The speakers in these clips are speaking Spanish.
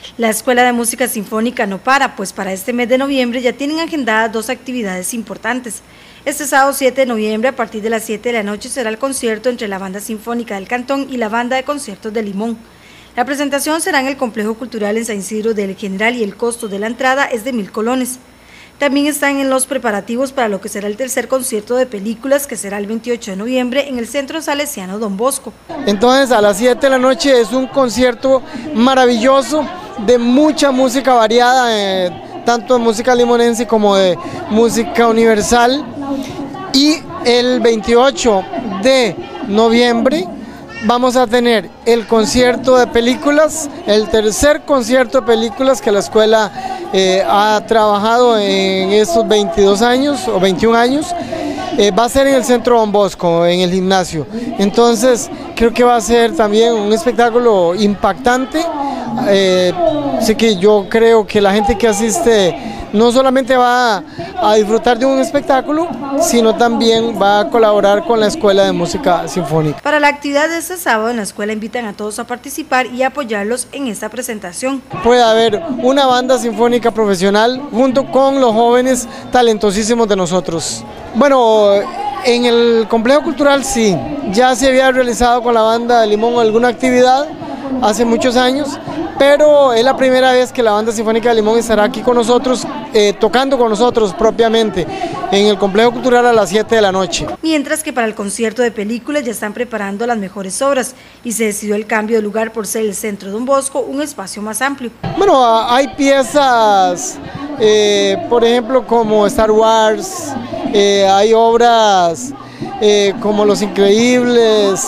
La Escuela de Música Sinfónica no para, pues para este mes de noviembre ya tienen agendadas dos actividades importantes. Este sábado 7 de noviembre, a partir de las 7 de la noche, será el concierto entre la Banda Sinfónica del Cantón y la Banda de Conciertos de Limón. La presentación será en el Complejo Cultural en San Isidro del General y el costo de la entrada es de 1.000 colones. También están en los preparativos para lo que será el tercer concierto de películas, que será el 28 de noviembre en el Centro Salesiano Don Bosco. Entonces a las 7 de la noche es un concierto maravilloso de mucha música variada, tanto de música limonense como de música universal. Y el 28 de noviembre vamos a tener el concierto de películas, el tercer concierto de películas que la escuela ha trabajado en estos 22 años o 21 años. Va a ser en el Centro Don Bosco, en el gimnasio. Entonces creo que va a ser también un espectáculo impactante. Así que yo creo que la gente que asiste no solamente va a disfrutar de un espectáculo, sino también va a colaborar con la Escuela de Música Sinfónica. Para la actividad de este sábado en la escuela invitan a todos a participar y apoyarlos en esta presentación. Puede haber una banda sinfónica profesional junto con los jóvenes talentosísimos de nosotros. Bueno, en el complejo cultural sí, ya se había realizado con la Banda de Limón alguna actividad hace muchos años, pero es la primera vez que la Banda Sinfónica de Limón estará aquí con nosotros, tocando con nosotros propiamente en el complejo cultural a las 7 de la noche. Mientras que para el concierto de películas ya están preparando las mejores obras y se decidió el cambio de lugar por ser el Centro Don Bosco un espacio más amplio. Bueno, hay piezas, por ejemplo, como Star Wars, hay obras como Los Increíbles,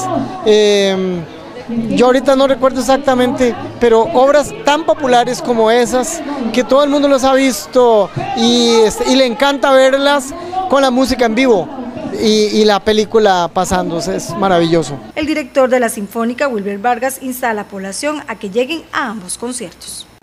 yo ahorita no recuerdo exactamente, pero obras tan populares como esas, que todo el mundo las ha visto y le encanta verlas con la música en vivo y la película pasándose, es maravilloso. El director de la Sinfónica, Wilber Vargas, insta a la población a que lleguen a ambos conciertos.